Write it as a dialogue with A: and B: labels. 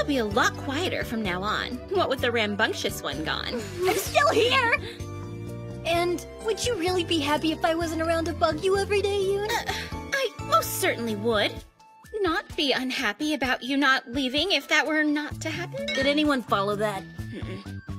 A: I'll be a lot quieter from now on, what with the rambunctious one gone.
B: I'm still here! And would you really be happy if I wasn't around to bug you every day, Yun?
A: I most certainly would. Not be unhappy about you not leaving if that were not to happen.
B: Did anyone follow that?